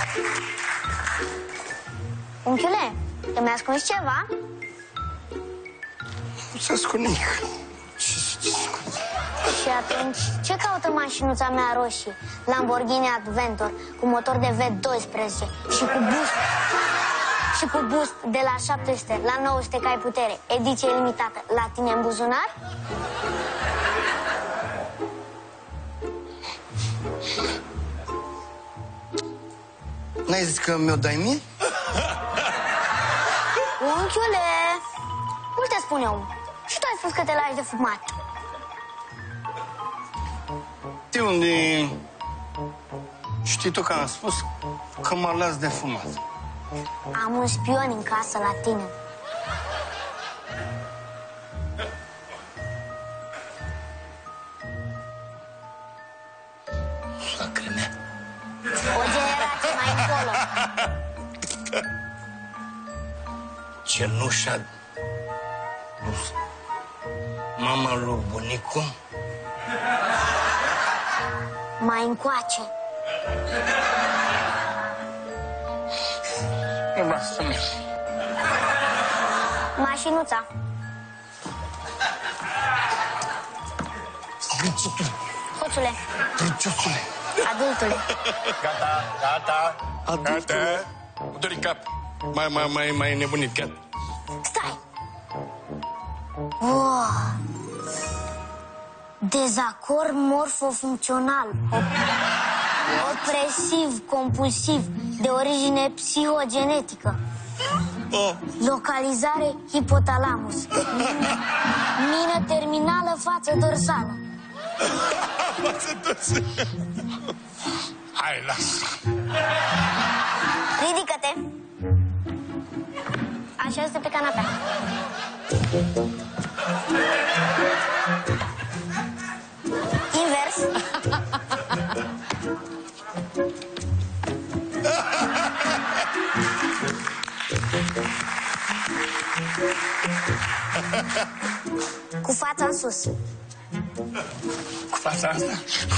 Unchiule, că mi-a ascuns ceva? Nu ți-a ascuns nimic. Și atunci, ce caută mașinuța mea roșie? Lamborghini Adventor, cu motor de V12 și cu boost de la 700 la 900 cai putere, ediție limitată, la tine în buzunar? N-ai zis că mi-o dai mie? Unchiule, nu te spun eu. Și tu ai spus că te lași de fumat. De unde știi tu că am spus că mă las de fumat? Am un spion în casă la tine. Soacră mea. O generație mai încolo. Cenușa dus. Mama lui bunicu. Mai încoace. Nevastă mea. Mașinuța. Zgâncitul. Hoțule, Prăciosule. adultule. Gata. Gata. Dori cap. Mai nebunit, gata. Stai! Wow. Dezacord morfofuncțional. Opresiv, compulsiv, de origine psihogenetică. Localizare hipotalamus. Mină terminală, față dorsală. Hai, lasă. Ridică-te. Așează-te pe canapea. Invers. Cu fața în sus. Cu fața asta?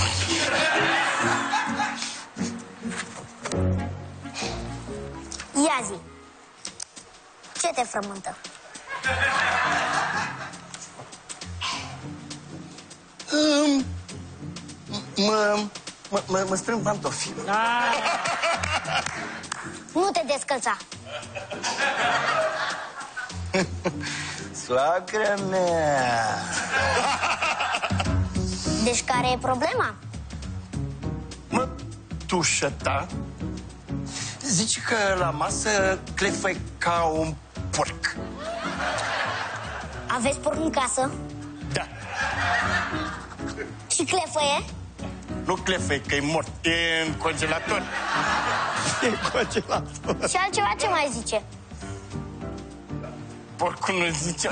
Ia zi. Ce te frământă? Mă strâng pantofii. Nu te descălța. Soacră mea. Deci care e problema? Mă, tușă ta. Zici că la masă clefăi ca un porc. Aveți porc în casă? Da. Și clefăie? Nu clefăi, că e mort. E în congelator. E în congelator. Și altceva ce mai zice? Porcul nu zice...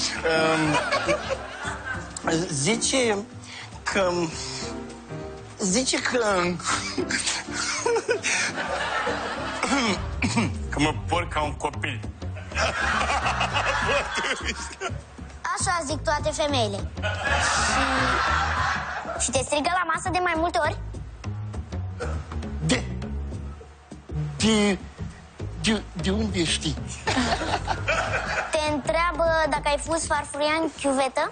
zice că... Zice că... că mă porc ca un copil. Așa zic toate femeile. Și te strigă la masă de mai multe ori? De unde știi? Te întreabă dacă ai fost farfuria în chiuvetă?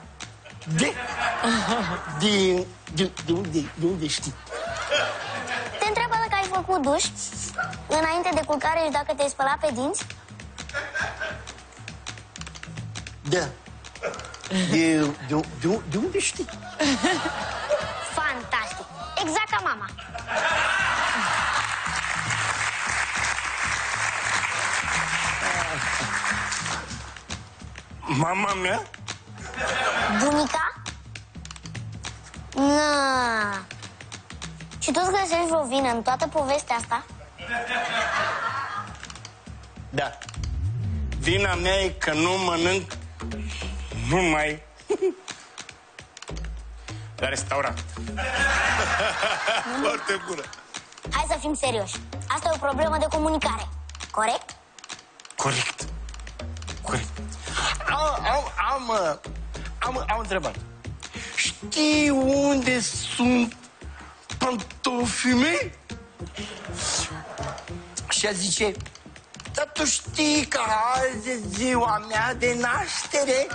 De unde știi? Te întreabă dacă ai făcut duș înainte de culcare și dacă te-ai spălat pe dinți? Da. De unde știi? Fantastic! Exact ca mama. Mama mea? Bunica? Na. Și tu îți găsești vreo vină în toată povestea asta? Da. Vina mea e că nu mănânc numai la restaurant. Foarte bună. Hai să fim serioși. Asta e o problemă de comunicare. Corect? Corect. Am o întrebare. Știi unde sunt pantofii mei? Și ea zice, dar tu știi că azi e ziua mea de naștere?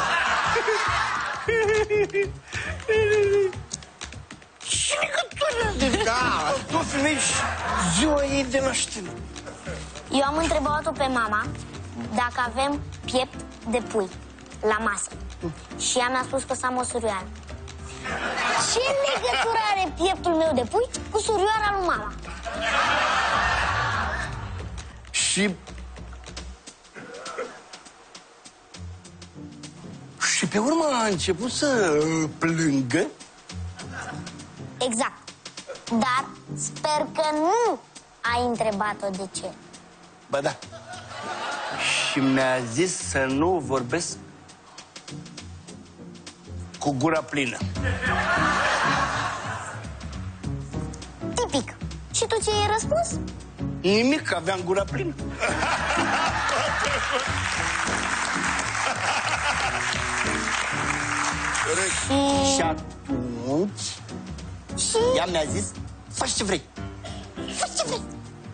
Ce legătură? Da, tu femești ziua ei de naștere. Eu am întrebat-o pe mama dacă avem piept de pui la masă. Și ea mi-a spus că să am o surioară. Ce legătură are pieptul meu de pui cu surioara lui mama? Și pe urmă a început să plângă. Exact. Dar sper că nu ai întrebat-o de ce. Ba da. Și mi-a zis să nu vorbesc cu gura plină. Tipic. Și tu ce i-ai răspuns? Nimic, că aveam gura plină. Și atunci ea mi-a zis, faci ce vrei. Faci ce vrei.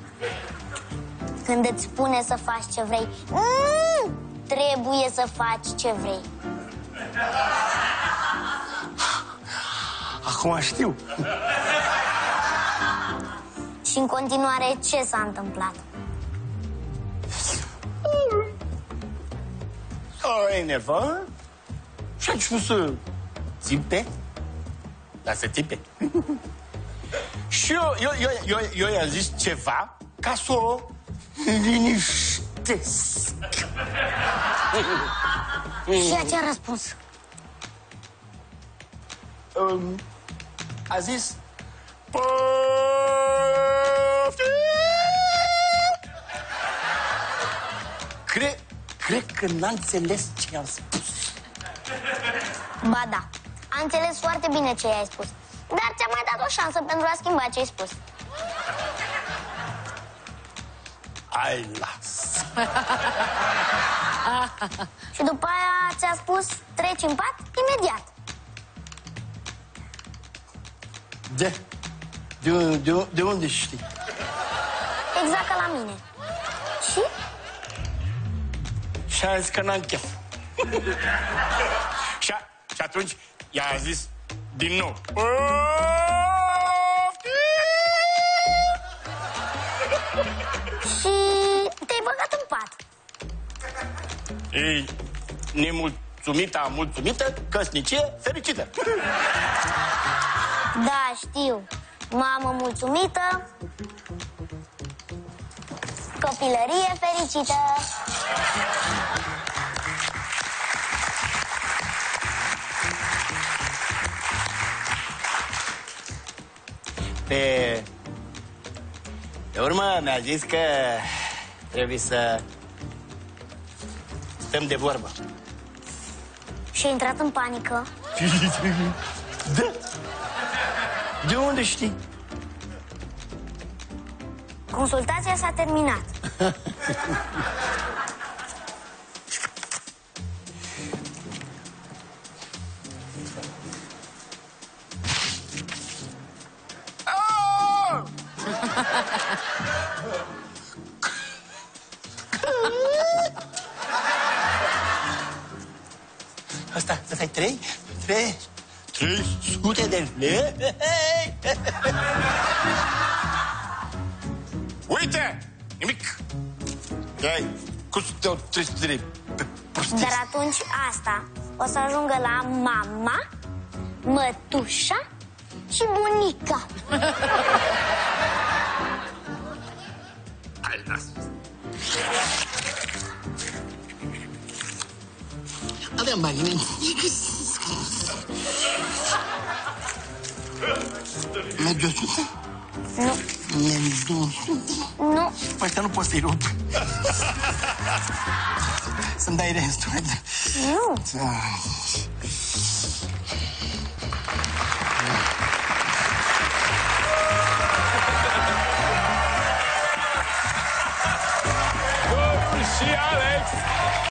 Când îți spune să faci ce vrei, trebuie să faci ce vrei. Acum știu. Și în continuare, ce s-a întâmplat? S-a enervat și a început să țipe. Dar să țipe. Și eu i-am zis ceva ca să o liniștesc. Și ea ce-a răspuns? A zis, cred că n-a înțeles ce i-am spus. Ba da, a înțeles foarte bine ce i-ai spus. Dar ți-a mai dat o șansă pentru a schimba ce ai spus. Hai, las. Și după aia ți-a spus, treci în pat imediat. De unde știi? Exact ca la mine. Și? Și a zis că n-am chef. Și atunci i-a zis din nou. Și te-ai băgat în pat. Ei, nemulțumită, mulțumită, căsnicie fericită. Da, știu. Mamă mulțumită, copilărie fericită. Pe urmă mi-a zis că trebuie să stăm de vorbă. Și a intrat în panică. Da. De unde știi? Consultația s-a terminat. Asta ai 300 de lei? Uite! Nimic! Ai, cum să te-au 300 de lei? Dar atunci asta o să ajungă la mama, mătușa și bunica. Hai, las. Aveam banii. Mergi 100? Nu, Mergi 200? nu. Ăștia nu poți să-i rup. Să-mi dai restul. Nu. Și Alex!